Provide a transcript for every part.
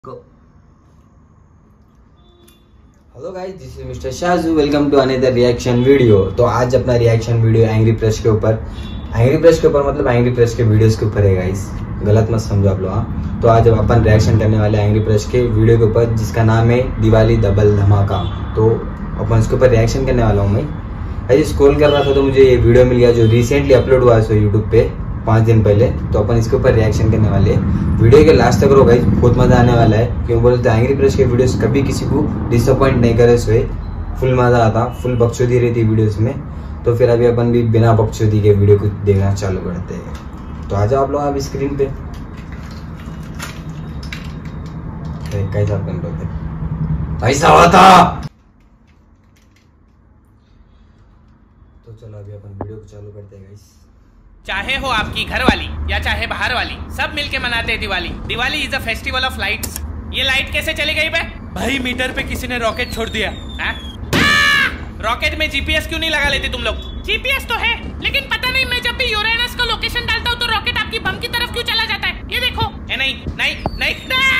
Hello guys, this is mister Shaju. Welcome to another reaction video. तो आज अपना reaction video angry press के ऊपर मतलब एंग्री प्रेस के वीडियोस के ऊपर है गाइस, गलत मत समझो आप लोग। हाँ, तो आज अपन रिएक्शन करने वाले एंग्री प्रेस के वीडियो के ऊपर जिसका नाम है दिवाली डबल धमाका। तो अपन उसके ऊपर रिएक्शन करने वाला हूँ। मैं ऐसे स्क्रॉल कर रहा था तो मुझे ये वीडियो मिल गया जो रिसेंटली अपलोड हुआ है यूट्यूब पे 5 दिन पहले। तो अपन इसके ऊपर रिएक्शन करने वाले हैं। वीडियो के लास्ट तक रहो गाइस, बहुत मजा आने वाला है। क्यों बोलते हैं एंग्री प्रेस के वीडियोस कभी किसी को डिसअपॉइंट नहीं करे, सोए फुल मजा आता, फुल बकचोदी रहती वीडियोस में। तो फिर अभी अपन भी बिना बकचोदी के वीडियो को देखना चालू करते हैं। तो आ जाओ आप लोग अभी स्क्रीन पे। कैसा पैसा हुआ था। तो चलो अभी अपन वीडियो को चालू करते हैं गाइस। चाहे हो आपकी घर वाली या चाहे बाहर वाली, सब मिलके मनाते हैं Diwali. Diwali is a festival of lights. ये लाइट कैसे चली गई बे? भाई मीटर पे किसी ने रॉकेट छोड़ दिया। रॉकेट में जीपीएस क्यों नहीं लगा लेते तुम लोग? जीपीएस तो है, लेकिन पता नहीं मैं जब भी यूरेनस का लोकेशन डालता हूँ तो रॉकेट आपकी बम की तरफ क्यों चला जाता है? ये देखो। नहीं नहीं नहीं,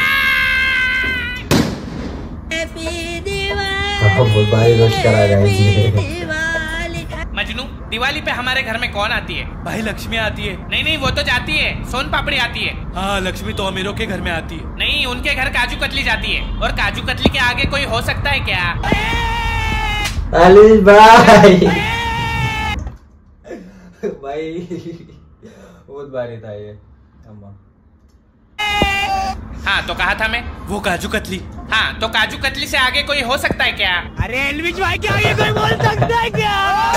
बहुत भारी रोस्ट करा गाइस। मजनू, दिवाली पे हमारे घर में कौन आती है? भाई लक्ष्मी आती है। नहीं, वो तो जाती है, सोन पापड़ी आती है। हाँ, लक्ष्मी तो अमीरों के घर में आती है। नहीं, उनके घर काजू कतली जाती है। और काजू कतली के आगे कोई हो सकता है क्या? अली भाई भाई बहुत भारी था ये। हाँ, तो कहा था मैं, वो काजू कतली। हाँ, तो काजू कतली से आगे कोई हो सकता है क्या? अरे एलविश भाई के आगे कोई बोल सकता है क्या?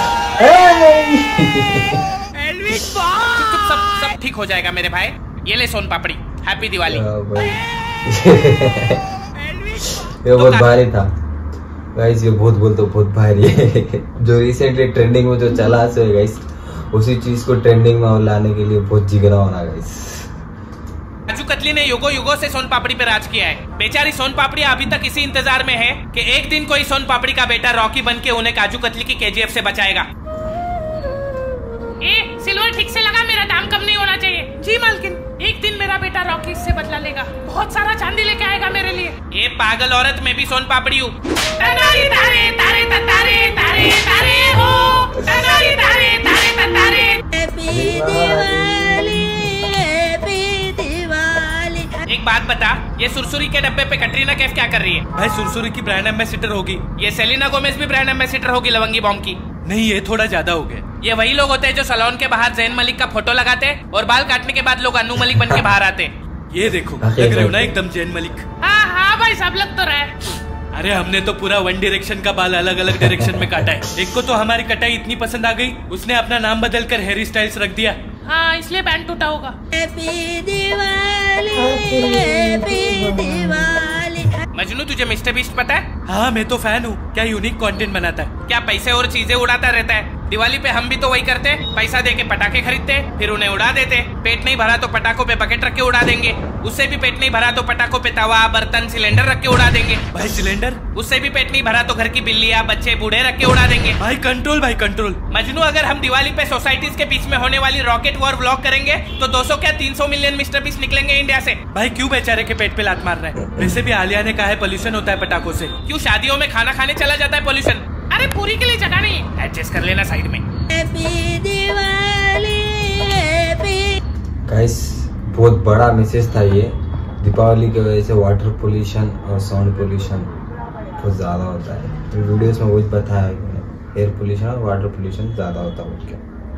एलविश भाई, सब ठीक हो जाएगा मेरे भाई। ये ले सोन पापड़ी, हैप्पी दिवाली। ये बहुत भारी था गाइस, ये बहुत भारी है। जो रिसेंटली ट्रेंडिंग में जो चला सो है गाइस, उसी चीज को ट्रेंडिंग में लाने के लिए बहुत जिगरा होना गाइस। काजू कतली ने युगों से सोन पापड़ी पे राज किया है। बेचारी सोन पापड़ी अभी तक इसी इंतजार में है कि एक दिन कोई सोन पापड़ी का बेटा रॉकी बन के उन्हें काजू कतली की केजीएफ से बचाएगा। सिल्वर ठीक से लगा, मेरा दाम कम नहीं होना चाहिए। जी मालकिन, एक दिन मेरा बेटा रॉकी इससे बदला लेगा, बहुत सारा चांदी लेके आएगा मेरे लिए। ये पागल औरत, मैं भी सोन पापड़ी हूँ। तारे तारे तारे तारे तारे तारे हो, तारे तारे तारे तारे। एक बात बता, ये सुरसुरी के डब्बे पे कटरीना कैफ क्या कर रही है? भाई सुरसुरी की ब्रांड एम्बेसडर होगी। ये सेलिना गोमेज भी ब्रांड एम्बेसडर होगी लवंगी बॉम्ब की। नहीं, ये थोड़ा ज्यादा हो गया। ये वही लोग होते हैं जो सैलून के बाहर जैन मलिक का फोटो लगाते हैं और बाल काटने के बाद लोग अन्नू मलिक बन के बाहर आते हैं। ये देखो, लग रहे हो ना एकदम जैन मलिक। हाँ भाई, सब लग तो रहे। अरे हमने तो पूरा वन डायरेक्शन का बाल अलग अलग डायरेक्शन में काटा है। एक को तो हमारी कटाई इतनी पसंद आ गई, उसने अपना नाम बदल कर हेयर स्टाइल्स रख दिया। हाँ, इसलिए बैंड टूटा होगा। मजनू, तुझे मिस्टर बीस्ट पता है? हाँ, मैं तो फैन हूँ। क्या यूनिक कंटेंट बनाता है। क्या पैसे और चीजें उड़ाता रहता है। दिवाली पे हम भी तो वही करते हैं, पैसा दे के पटाखे खरीदते, फिर उन्हें उड़ा देते। पेट नहीं भरा तो पटाखों पे बकेट रख के उड़ा देंगे। उससे भी पेट नहीं भरा तो पटाखों पे तवा, बर्तन, सिलेंडर रख के उड़ा देंगे। भाई सिलेंडर? उससे भी पेट नहीं भरा तो घर की बिल्लियाँ, बच्चे, बूढ़े रख के उड़ा देंगे। भाई कंट्रोल, भाई कंट्रोल। मजनू, अगर हम दिवाली पे सोसाइटीज के बीच में होने वाली रॉकेट वॉर व्लॉग करेंगे तो 200 क्या 300 मिलियन मिस्टर बीस्ट निकलेंगे इंडिया से। भाई क्यों बेचारे के पेट पे लात मार रहा है? वैसे भी आलिया ने कहा है पोल्यूशन होता है पटाखों से। क्यों शादियों में खाना खाने चला जाता है पोल्यूशन? अरे पूरी के लिए जगह नहीं है, एडजस्ट कर लेना साइड में। गाइस, बहुत बड़ा मैसेज था ये। दीपावली की वजह से वाटर पोल्यूशन और साउंड पोल्यूशन बहुत ज्यादा होता है। तो वीडियोस में वही बताया है, एयर पोल्यूशन और वाटर पोल्यूशन ज्यादा होता है। क्या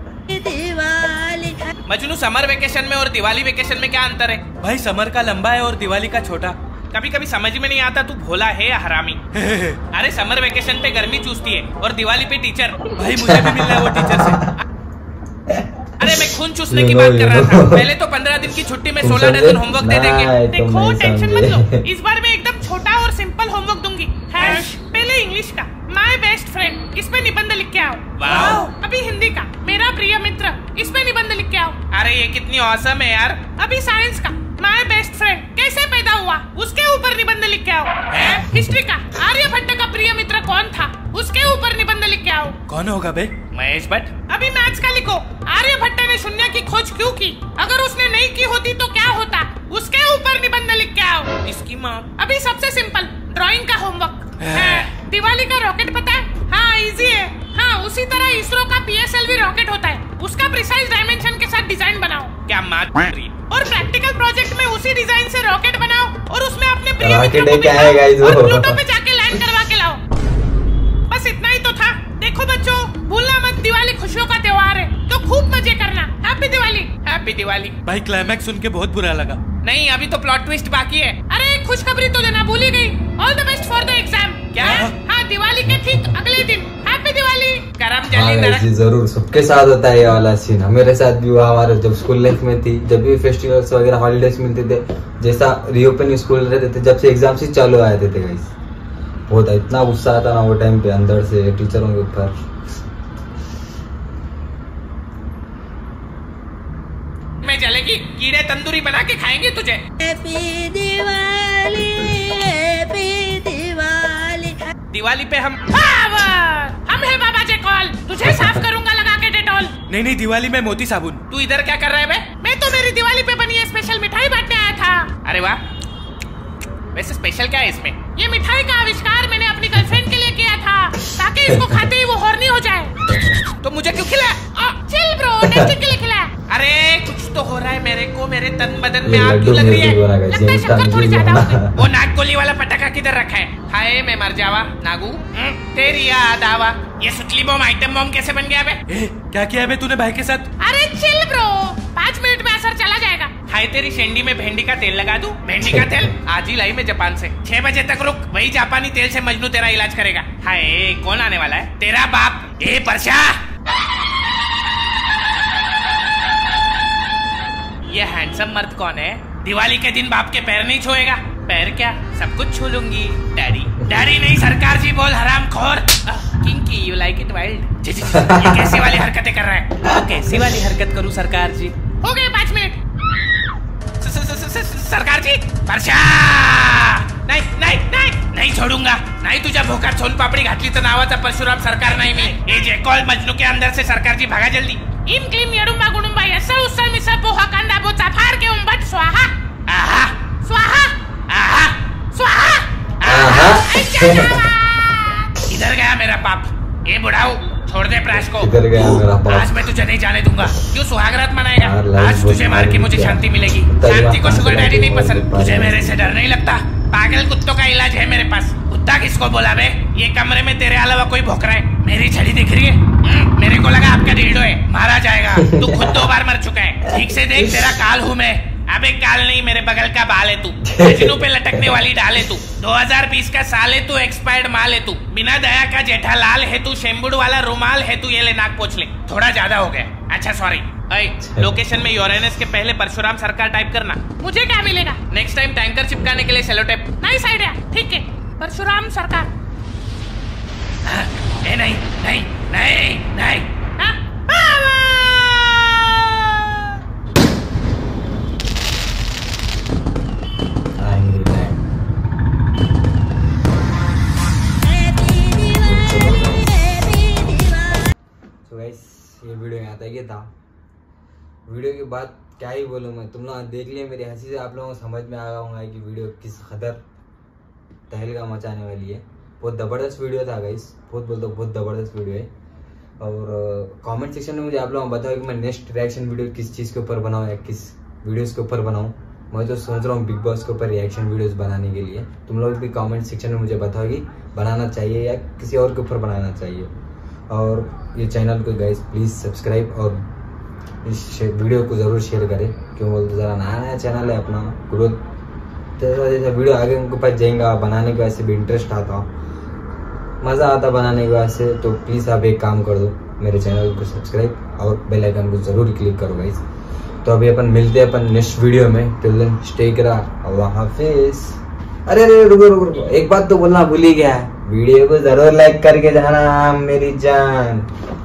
मजनू, समर वेकेशन में और दिवाली वेकेशन में क्या अंतर है? भाई समर का लंबा है और दिवाली का छोटा। कभी कभी समझ में नहीं आता तू भोला है या हरामी। अरे समर वेकेशन पे गर्मी चूसती है और दिवाली पे टीचर। भाई मुझे भी मिलना है वो टीचर से। अरे मैं खून चूसने की बात कर रहा था। पहले तो 15 दिन की छुट्टी में 16 डजन होमवर्क दे देंगे। देखो, टेंशन मत लो, इस बार मैं एकदम छोटा और सिंपल होमवर्क दूंगी। पहले इंग्लिश का माय बेस्ट फ्रेंड, इस पे निबंध लिख के आओ। वाओ। अभी हिंदी का मेरा प्रिय मित्र, इस पे निबंध लिख के आओ। अरे ये कितनी औसम है यार। अभी साइंस का माय बेस्ट फ्रेंड कैसे पैदा हुआ, उसके ऊपर निबंध लिख के आओ। हिस्ट्री का आर्यभट्ट का प्रिय मित्र कौन था, उसके ऊपर निबंध लिख के आओ। कौन होगा बे? महेश भट्ट। अभी मैथ्स का लिखो, आर्यभट्ट ने शून्य की खोज क्यों की, अगर उसने नहीं की होती तो क्या होता। उसके ऊपर निबंध लिख के आओ। इसकी माँ। अभी सबसे सिंपल ड्राइंग का होमवर्क। दिवाली का रॉकेट पता है? हाँ इजी है। हाँ उसी तरह इसरो का PSLV रॉकेट होता है, उसका प्रिसाइज डायमेंशन के साथ डिजाइन बनाओ। क्या मात रही? और प्रैक्टिकल प्रोजेक्ट में उसी डिजाइन से रॉकेट बनाओ और उसमें अपने प्रिय मित्रों को बिठाओ और प्लूटो पे जाके लैंड करवा के लाओ। बस इतना ही तो था। देखो बच्चों, भूलना मत, दिवाली खुशियों का त्योहार है, तो खूब मजे करना। हैप्पी दिवाली। हैप्पी दिवाली। भाई क्लाइमैक्स सुन के बहुत बुरा लगा। नहीं अभी तो प्लॉट ट्विस्ट बाकी है। अरे खुशखबरी तो देना भूल ही गई। All the best for the exam. क्या? हाँ दिवाली के ठीक अगले दिन हैप्पी दिवाली। करम जली नरक। जरूर सबके साथ होता है ये वाला सीन। मेरे साथ भी हुआ। हमारे जब स्कूल लाइफ में थी, जब भी फेस्टिवल्स वगैरह हॉलीडेज मिलते थे, जैसा रीओपन स्कूल रहते थे, जब से एग्जाम से चालू आए थे गाइस, बहुत इतना गुस्सा आता ना वो टाइम पे अंदर से टीचरों के ऊपर। मैं जलेगी कीड़े तंदूरी बना के खाएंगे तुझे। Happy Diwali, happy Diwali. दिवाली पे हम है बाबा जे कॉल। तुझे साफ करूंगा लगा के डेटॉल। नहीं दिवाली में मोती साबुन। तू इधर क्या कर रहा है बे? मैं तो मेरी दिवाली पे बनी है स्पेशल मिठाई बांटने आया था। अरे वाह, वैसे स्पेशल क्या है इसमें? ये मिठाई का आविष्कार मैंने अपनी गर्लफ्रेंड के लिए किया था ताकि इसको खाते ही वो हॉर्नी हो जाए। तो मुझे क्यों खिलाया? चिल ब्रो, टेस्टिंग के लिए खिलाया। अरे कुछ तो हो रहा है मेरे को, मेरे तन बदन में आग क्यों लग रही है? लगता है शक्कर थोड़ी ज्यादा हो गई। वो नाग गोली वाला पटाखा किधर रखा है? हाय मैं मर जावा नागू, तेरी याद आवा। ये सुतली बम आइटम बम कैसे बन गया बे? क्या किया बे तूने भाई के साथ? अरे चिल ब्रो, 5 मिनट में असर चला जाएगा। हाय तेरी शेंडी में भेंडी का तेल लगा दूं? भेंडी का तेल आज ही लाई मैं जापान से। 6 बजे तक रुक, वही जापानी तेल से मजनू तेरा इलाज करेगा। हाय कौन आने वाला है? तेरा बाप। ए परशा, ये हैंडसम मर्द कौन है? दिवाली के दिन बाप के पैर नहीं छुएगा। पैर क्या, सब कुछ छू लूंगी। डैडी डैडी नहीं सरकार जी बोल, हरामखोर। Kinky you like it wild. ये कैसी वाली हरकतें कर रहा है? तो कैसी वाली हरकत करूं सरकार जी? हो गए 5 मिनट। सरकार जी परशा, नाही नाही नाही नाही छोडूंगा नाही। तुझ्या भोकात सोन पापडी घातली तर नावाचा परशुराम सरकार नाही मी। ए जे कॉल मजनू के अंदर से सरकार जी भागा जल्दी। इम क्लीम यडुंबा गुडुंबा यसळ उसळ मिसळ पोहा कांदा बोचा फार के उंबट स्वाहा। आहा स्वाहा, आहा स्वाहा, आहा। इधर गया मेरा पाप। ए बुढ़ाऊ छोड़ दे प्राश को। इधर गया मेरा पाप। आज मैं तुझे नहीं जाने दूंगा। क्यों सुहागरात मनाएगा? आज तुझे मार के मुझे शांति मिलेगी। शांति को शुगर डैडी नहीं पसंद। तुझे मेरे से डर नहीं लगता? पागल कुत्तों का इलाज है मेरे पास। कुत्ता किसको बोला बे? ये कमरे में तेरे अलावा कोई भौंक रहा है? मेरी छड़ी दिख रही है? मेरे को लगा आपका डील्डो है, मारा जाएगा। तू खुद 2 बार मर चुका है। ठीक से देख, तेरा काल हूँ मैं। अबे काल नहीं, मेरे बगल का बाल है तू। मजनू पे लटकने वाली डाल है तू। 2020 का साल है तू, एक्सपायर्ड माल है तू। बिना दया का जेठालाल है तू, शेम्बुड वाला रुमाल है तू। ये ले नाक पोंछ ले। थोड़ा ज्यादा हो गया। अच्छा सॉरी। लोकेशन में यूरेनस के पहले परशुराम सरकार टाइप करना। मुझे क्या मिलेगा? नेक्स्ट टाइम टैंकर चिपकाने के लिए सेलो टेप। Nice idea. ठीक है, परशुराम सरकार। नहीं नहीं नहीं नहीं। ये वीडियो यहाँ तक ही था। वीडियो की बात क्या ही बोलूँ मैं, तुम लोग देख लिए मेरी हंसी से आप लोगों को समझ में आ गया होगा कि वीडियो किस कदर तहलका मचाने वाली है। बहुत ज़बरदस्त वीडियो था गाइस, बहुत ज़बरदस्त वीडियो है। और कमेंट सेक्शन में मुझे आप लोग बताओ कि मैं नेक्स्ट रिएक्शन वीडियो किस चीज़ के ऊपर बनाऊँ या किस वीडियोज़ के ऊपर बनाऊँ। मैं तो सोच रहा हूँ बिग बॉस के ऊपर रिएक्शन वीडियोस बनाने के लिए। तुम लोग भी कमेंट सेक्शन में मुझे बताओ कि बनाना चाहिए या किसी और के ऊपर बनाना चाहिए। और ये चैनल को गाइस प्लीज़ सब्सक्राइब और इस वीडियो को ज़रूर शेयर करें, क्यों बोलते ज़रा नया चैनल है अपना। ग्रोथ जैसा वीडियो आगे उनके पास जाएंगा, बनाने के वैसे भी इंटरेस्ट आता, मज़ा आता बनाने के वैसे। तो प्लीज़ आप एक काम कर दो, मेरे चैनल को सब्सक्राइब और बेल आइकन को ज़रूर क्लिक करो गाइस। तो अभी अपन मिलते हैं अपन नेक्स्ट वीडियो में। टिल देन स्टे करार, अल्लाह हाफिज़। अरे रुको, एक बात तो बोलना भूल ही गया है, वीडियो को ज़रूर लाइक करके जाना मेरी जान।